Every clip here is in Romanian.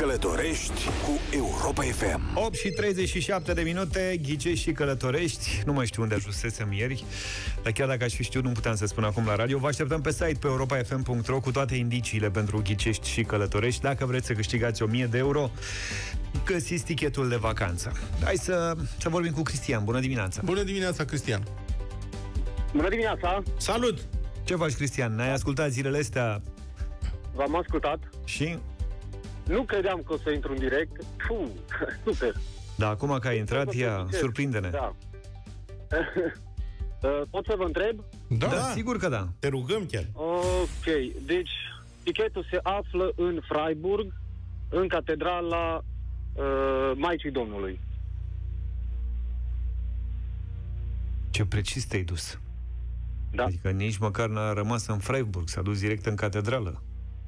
călătorești cu Europa FM. 8 și 37 de minute, ghicești și călătorești. Nu mai știu unde ajunsesem ieri, dar chiar dacă aș fi știut, nu puteam să spun acum la radio. Vă așteptăm pe site, pe europafm.ro, cu toate indiciile pentru ghicești și călătorești. Dacă vreți să câștigați 1000 de euro, găsiți tichetul de vacanță. Hai să vorbim cu Cristian. Bună dimineața! Bună dimineața, Cristian! Bună dimineața! Salut! Ce faci, Cristian? Ne-ai ascultat zilele astea? V-am ascultat. Și? Nu credeam că o să intru în direct. Super! Da, acum că ai intrat, surprinde-ne. Da. Pot să vă întreb? Da, sigur că da. Te rugăm chiar. Ok, deci tichetul se află în Freiburg, în catedrala Maicii Domnului. Ce precis te-ai dus. Da. Adică nici măcar n-a rămas în Freiburg, s-a dus direct în catedrală.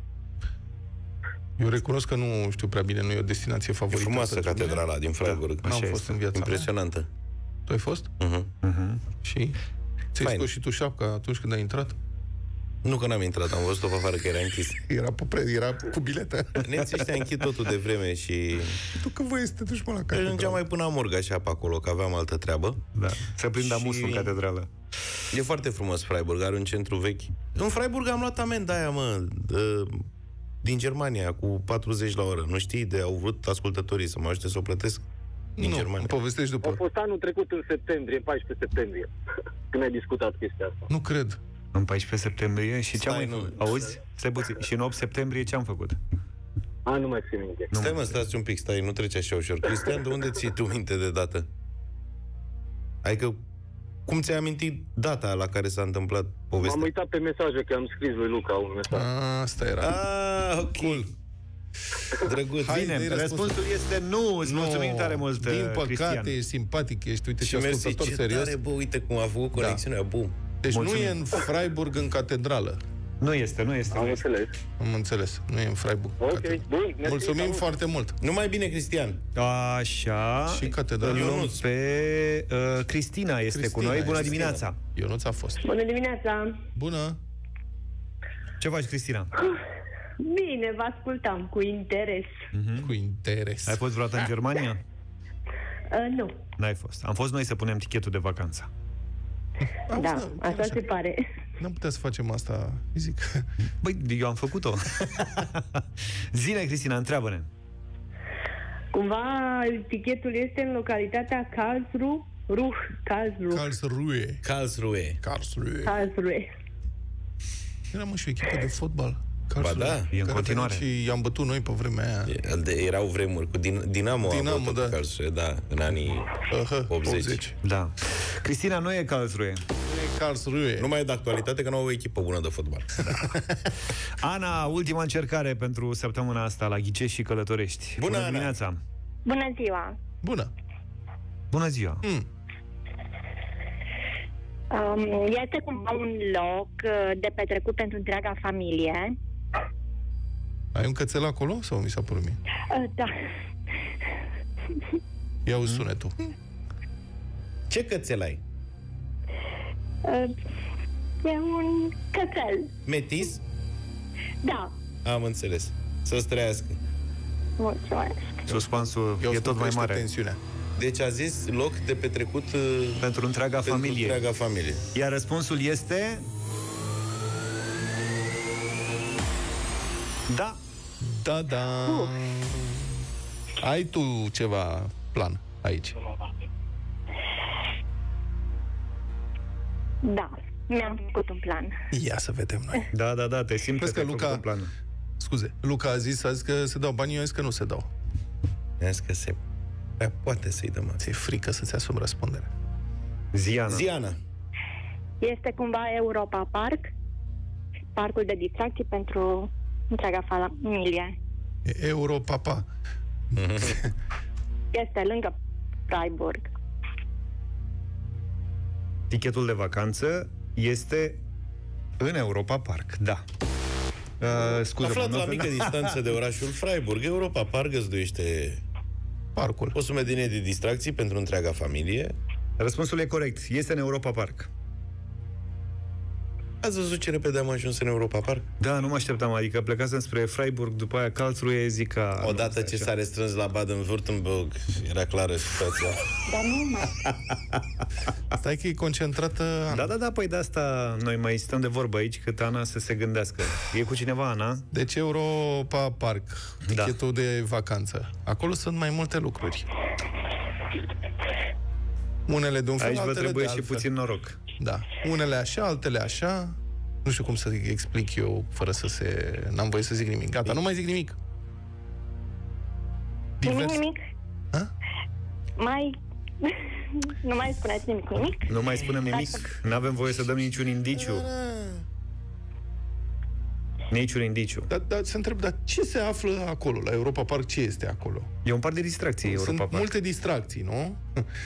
Eu recunosc că nu știu prea bine, nu e o destinație favorită. E frumoasă catedrala din Freiburg. Da, n-am fost în viața impresionantă. mea. Tu ai fost? Și? Ți-ai scos și tu șapca atunci când ai intrat? Nu că n-am intrat, am văzut-o pe afară că era închis. Era cu biletă. Neții ăștia închid totul de vreme și... Tu că voie să te duci la catedrală. Ajungeam mai până amurg așa pe acolo, că aveam altă treabă. Da, să prind amusul în catedrală. E foarte frumos Freiburg, are un centru vechi. În Freiburg am luat amenda aia, din Germania, cu 40 la oră. Nu știi? Au vrut ascultătorii să mă ajute să o plătesc din Germania. Povestești după. A fost anul trecut în septembrie, 14 septembrie, când ai discutat chestia asta. Nu cred. În 14 septembrie și ce am mai făcut? Auzi? Stai puțin. Și în 8 septembrie ce am făcut? Nu mai țin minte. Stai stați un pic, nu trece așa ușor. Cristian, de unde ții tu minte de dată? Adică, cum ți-ai amintit data la care s-a întâmplat povestea? M-am uitat pe mesaje, că am scris lui Luca un mesaj. Asta era. Ok. Cool. Drăguț. Bine, răspunsul este nu. Îți mulțumim tare mult, din păcate, Cristian. Ești simpatic, ești, uite, și ascultător ce serios. tare, bă, uite cum a făcut conexiunea, bum. Deci nu e în Freiburg, în catedrală. Nu este. Am înțeles. Am înțeles. Nu e în Freiburg. Ok, bun. Mulțumim foarte mult. Numai bine, Cristian. Așa. Și catedrala. Ionuț. Pe Cristina este cu noi. Bună dimineața. Ionuț a fost. Bună dimineața. Bună. Ce faci, Cristina? Bine, vă ascultam cu interes. Cu interes. Ai fost vreodată în Germania? Nu. N-ai fost. Am fost noi să punem tichetul de vacanță. Da, așa se pare. N-am putea să facem asta fizic. Băi, eu am făcut-o. Zine, Cristina, întreabă-ne. Cumva tichetul este în localitatea Karlsruhe. Era și o echipă de fotbal. Ba da, e în continuare. Și i-am bătut noi pe vremea aia. Erau vremuri cu Dinamo, da. Karlsruhe, da, în anii 80. Da. Cristina, nu e Karlsruhe. Karlsruhe. Nu mai e de actualitate, că nu au o echipă bună de fotbal. Ana, ultima încercare pentru săptămâna asta la Ghicești și Călătorești. Bună dimineața. Bună ziua. Bună. Bună ziua. Este cumva un loc de petrecut pentru întreaga familie. Ai un cățel acolo sau mi s-a părut mie? Da. Ia uzi sunetul. Ce cățel ai? E un cățel. Metis? Da. Am înțeles. Să-ți trăiască. Mulțumesc. Suspansul e tot mai mare. Tensiunea. Deci a zis loc de petrecut pentru întreaga familie. Iar răspunsul este... Da. Da. Ai tu ceva plan aici? Da. Mi-am făcut un plan. Ia să vedem noi. Da, te simți că Luca... un plan. Scuze, Luca a zis azi că se dau banii, eu a zis că nu se dau. I-a zis că se... poate să-i dăm. Ți-e frică să-ți asumi răspunderea. Ziana. Este cumva Europa Park, parcul de distracții pentru întreaga familie. Europa. Este lângă Freiburg. Tichetul de vacanță este în Europa Park, da. Aflat la mică distanță de orașul Freiburg, Europa Park găzduiește parcul. O sumedenie de distracții pentru întreaga familie. Răspunsul e corect. Este în Europa Park. Ați văzut ce repede am ajuns în Europa Park? Da, nu mă așteptam, adică plecasem spre Freiburg, după aia Karlsruhe, zic că... Odată ce s-a restrâns la Baden-Württemberg, era clară situația. Dar nu mai. Stai că e concentrată Ana. Da, păi de asta noi mai stăm de vorbă aici, cât Ana să se gândească. E cu cineva, Ana? Deci Europa Park, tichetul de vacanță. Acolo sunt mai multe lucruri. Unele de un fel, Aici vă altele trebuie de și altfel. puțin noroc. Da. Unele așa, altele așa. Nu știu cum să explic eu fără să se... N-am voie să zic nimic. Gata, nu mai zic nimic. Nimic. Ha? Nu mai spuneți nimic. Nu mai spunem nimic. N-avem voie să dăm niciun indiciu. Niciun indiciu. Dar se întreb, dar ce se află acolo, la Europa Park? Ce este acolo? E un parc de distracții, Europa Sunt Park. multe distracții, nu?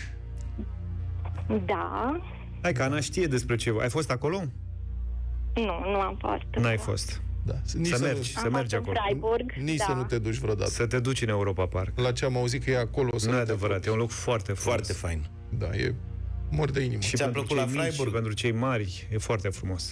Da. Hai că Ana știe despre ce... Ai fost acolo? Nu am fost. N-ai fost. Da. Să mergi, să mergi Am fost acolo. în Freiburg. Nici să nu te duci vreodată. Să te duci în Europa Park. La ce am auzit că e acolo... Nu e adevărat, e un loc foarte frumos. Foarte fain. Da, e mor de inimă. Și Ți-a pentru plăcut cei la mici, Freiburg? și pentru cei mari, e foarte frumos.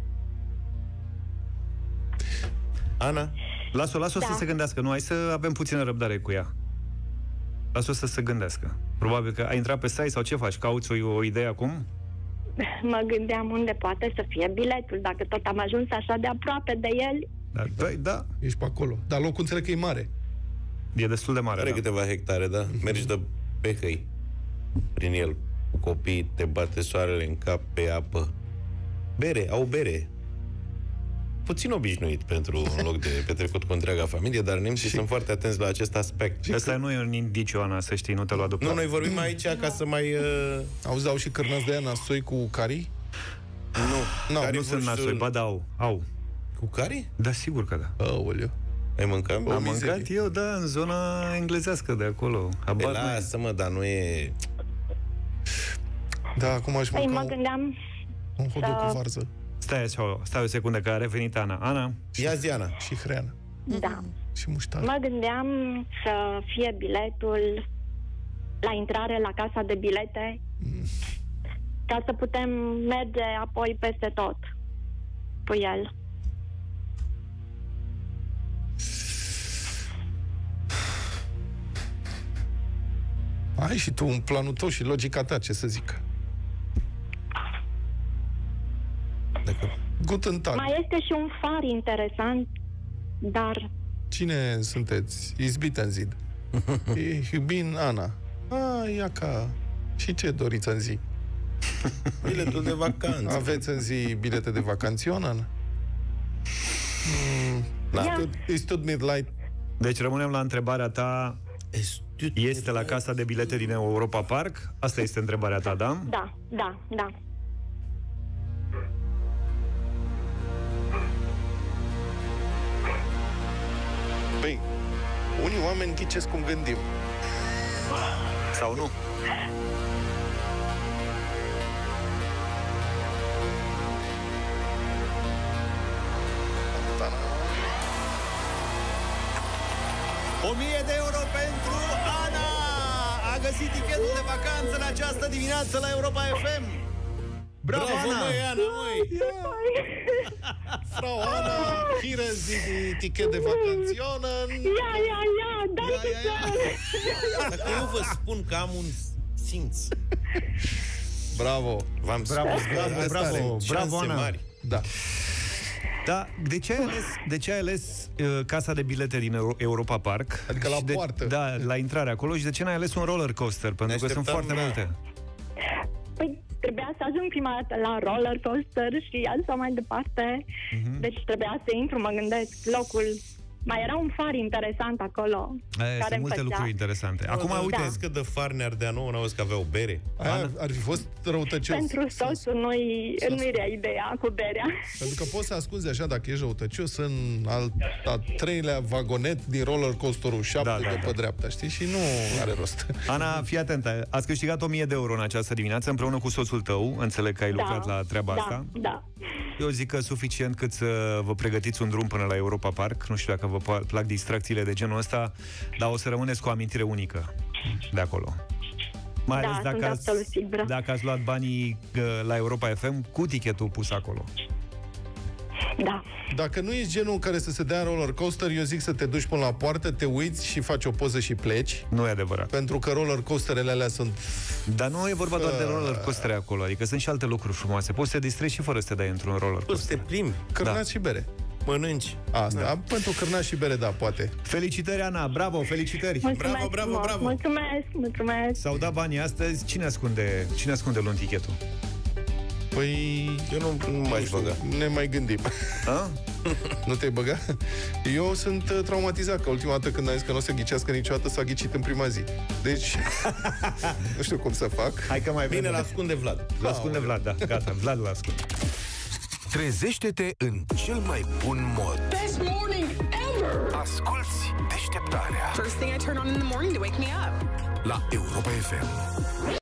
Ana? Las-o Da. să se gândească. Nu, hai să avem puțină răbdare cu ea. Las-o să se gândească. Probabil că ai intrat pe site sau ce faci? Cauți o idee acum? Mă gândeam unde poate să fie biletul, dacă tot am ajuns așa de aproape de el. Da. Ești pe acolo. Dar locul înțeleg că e mare. E destul de mare, Are da. câteva hectare, da? Mergi de pe hăi prin el. Cu copii, te bate soarele în cap, pe apă. Au bere. Puțin obișnuit pentru un loc de petrecut cu întreaga familie, dar nemții sunt foarte atenți la acest aspect. Asta nu e un indiciu, Ana, să știi, nu te lua după. Nu, noi vorbim aici ca să mai... Auzi, au și cârnați de aia nasoi cu carii? Nu, Nu sunt nasoi, ba da, au. Cu care? Da, sigur că da. Aoleu. Ai mâncat? Am mâncat eu, da, în zona englezească de acolo. Habar n-ai. Lasă-mă, dar nu e... Da, acum aș Păi mânca mă gândeam un hot-dog cu varză. Stai o secundă, că a revenit Ana. Ana? Ia zi, Ana. Și hreană. Da. Și muștar. Mă gândeam să fie biletul la intrare la casa de bilete ca să putem merge apoi peste tot cu el. Ai și tu un planul tău și logica ta, ce să zic. Guten Tag. Mai este și un far interesant, dar Cine sunteți? Izbiten zid. Ich bin Ana. Ia ca... Și ce doriți în zi? Biletul de vacanță. Aveți în zi bilete de vacanțion, Ana? Is tut mir leid. Deci rămânem la întrebarea ta. Este la casa de bilete din Europa Park? Asta este întrebarea ta, da? Da. Păi, unii oameni ghicesc cum gândim. Sau nu? €1000 pentru Ana! A găsit tichetul de vacanță în această dimineață la Europa FM! Bravo, Ana! Măi, Ana, măi! Frau Ana, hier ist die Ticket de vacanționen. Dacă eu vă spun că am un simț. Bravo. V-am spus că asta are șanse Ana. mari. Da. Da, de ce ai ales casa de bilete din Europa Park? Adică la Și poartă. Da, la intrare acolo. Și de ce n-ai ales un roller coaster? Pentru că sunt foarte multe. Păi trebuia să ajung prima dată la roller coaster și așa mai departe. Deci trebuia să intru, mă gândesc, locul. Mai era un far interesant acolo. Sunt multe lucruri interesante. Acum, uite, Uite, că de far ne ardea nouă, n-auzi că aveau bere. Aia ar fi fost răutăcios. Pentru soțul nu-i rea ideea cu berea. Pentru că poți să ascunzi așa, dacă ești răutăcios, în al treilea vagonet din roller coasterul 7 de pe dreapta, știi? Și nu are rost. Ana, fii atentă. Ați câștigat €1000 în această dimineață împreună cu soțul tău. Înțeleg că ai lucrat la treaba asta. Da. Eu zic că suficient cât să vă pregătiți un drum până la Europa Park. Nu știu dacă vă plac distracțiile de genul ăsta, dar o să rămâneți cu o amintire unică de acolo. Mai ales sunt absolut sigură. dacă ați luat banii la Europa FM cu tichetul pus acolo. Da. Dacă nu ești genul care să se dea în roller coaster, eu zic să te duci până la poartă, te uiți și faci o poză și pleci. Nu e adevărat. Pentru că roller coasterele alea sunt... Dar nu e vorba doar de roller coaster acolo, adică sunt și alte lucruri frumoase. Poți să te distrezi și fără să te dai într-un roller Poți să coaster. te plimbi, Cârnați și bere. mănânci. Asta, pentru cârnați și bere, da, poate. Felicitări, Ana, bravo, felicitări. Mulțumesc, Bravo. Mulțumesc. S-au dat banii astăzi, cine ascunde luntichetul? Păi... Eu nu m-aș băga. Ne mai gândim. A? Nu te-ai băga? Eu sunt traumatizat, că ultima dată când am zis că nu o să ghicească niciodată, s-a ghicit în prima zi. Deci, nu știu cum să fac. Hai că mai Bine, vedem. l-ascunde Vlad. L-ascunde Vlad, da, gata, Vlad l-ascunde. Trezește-te în cel mai bun mod. Best morning ever! Asculți Deșteptarea First thing I turn on in the morning to wake me up. la Europa FM.